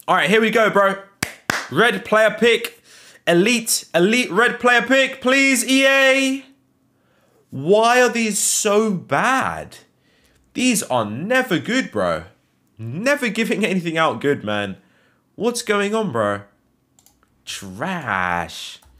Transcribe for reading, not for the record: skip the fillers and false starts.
All right, here we go, bro. Red player pick. Elite red player pick, please, EA. Why are these so bad? These are never good, bro. Never giving anything out good, man. What's going on, bro? Trash.